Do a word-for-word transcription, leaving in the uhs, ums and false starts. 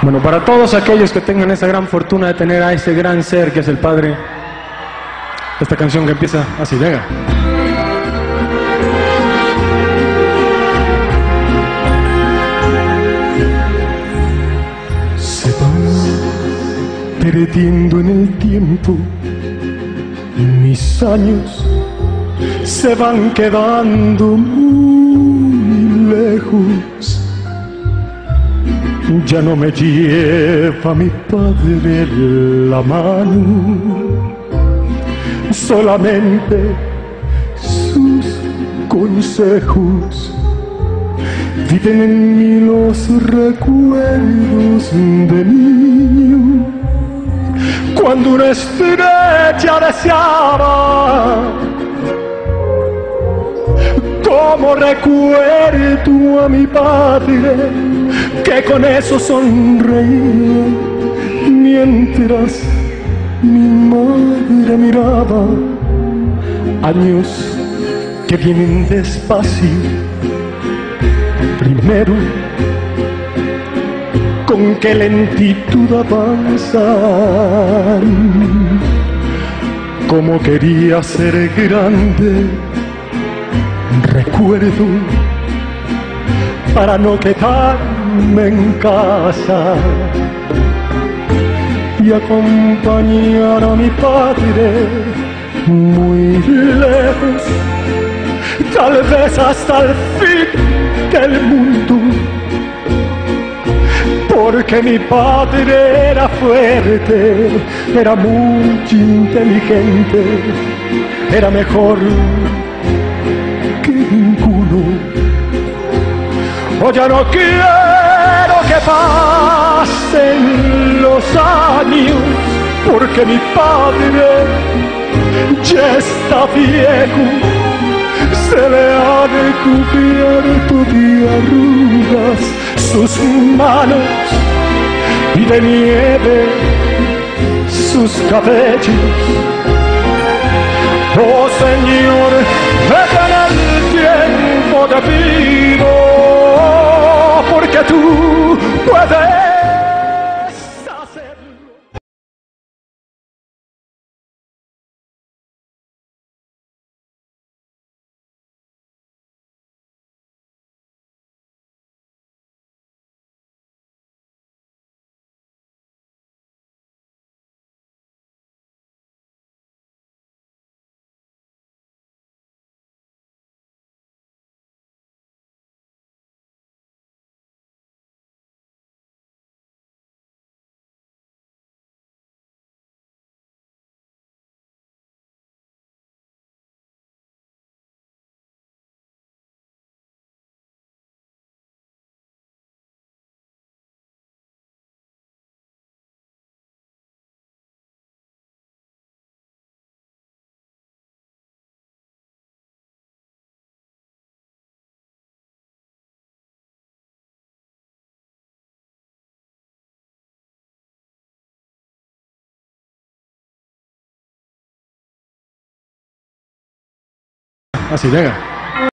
Bueno, para todos aquellos que tengan esa gran fortuna de tener a ese gran ser que es el Padre, esta canción que empieza así, venga. Se van perdiendo en el tiempo, mis años se van quedando muy lejos. Ya no me lleva mi padre la mano, solamente sus consejos. Viven en mí los recuerdos de niño, cuando una estrella deseaba. Como recuerdo a mi padre, que con eso sonreía, mientras mi madre miraba años que vienen despacio. Primero, con qué lentitud avanzan, como quería ser grande. Recuerdo para no quedarme en casa y acompañar a mi padre muy lejos, tal vez hasta el fin del mundo, porque mi padre era fuerte, era muy inteligente, era mejor que ninguno. Oh, ya no quiero que pasen los años, porque mi padre ya está viejo, se le ha recubierto de arrugas sus manos y de nieve sus cabellos. Oh Señor, dejen el tiempo, te pido, porque tú puedes. Así, venga.